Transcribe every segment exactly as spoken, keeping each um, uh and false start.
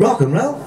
rock and roll.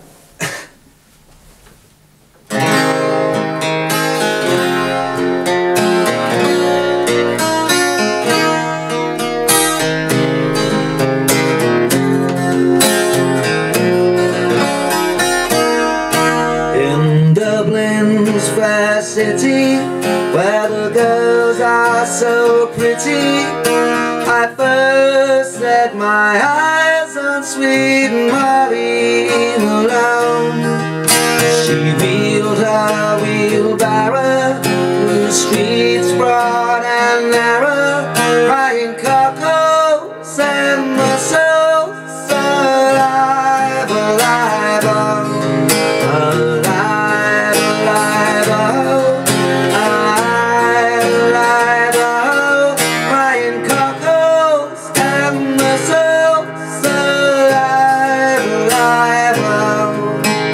In Dublin's fair city, where the girls are so pretty, I first set my eyes on sweet Molly Malone. She wheeled her wheelbarrow through streets broad and narrow, crying cockles and mussels, alive, alive, oh. Alive, alive, oh. Alive, alive, oh. Crying cockles and mussels, alive, alive, oh.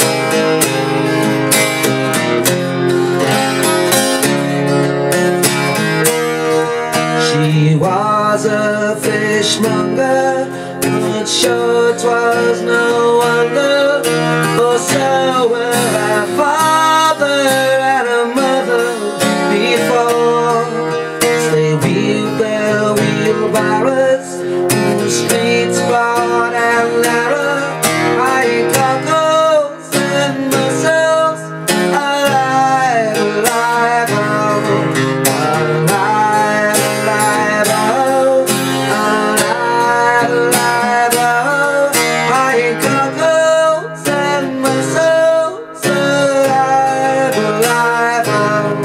She was a fishmonger, but sure 'twas no wonder, for so were her father and her mother before. As they wheeled their wheelbarrows through the streets broad and narrow, crying cockles and mussels, alive, alive, oh. Alive, alive, oh. Alive, alive, oh. Crying cockles and mussels, alive, alive, oh.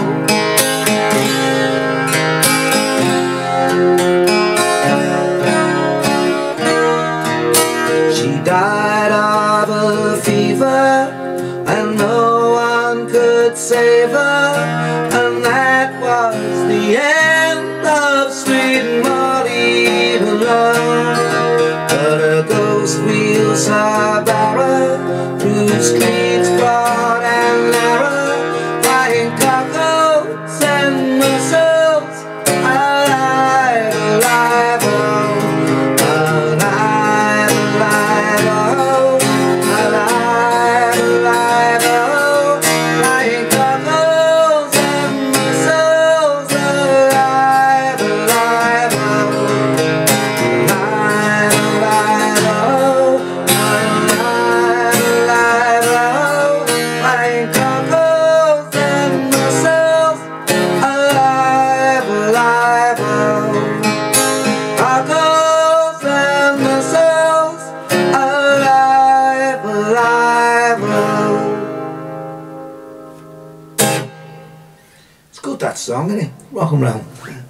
She died of a fever, and no one could save her, and that was the end of sweet Molly Malone. But her ghost wheels her barrow through streets broad and narrow, crying cockles and mussels, alive, alive, oh. Alive, alive, oh. Alive, alive, oh. Crying cockles and mussels, alive, alive, oh. Alive, alive, oh. Alive, alive, oh. Crying cockles and mussels, alive, alive, oh. Cockles and mussels, alive, alive, oh. It's good, that song, isn't it? Rock and roll.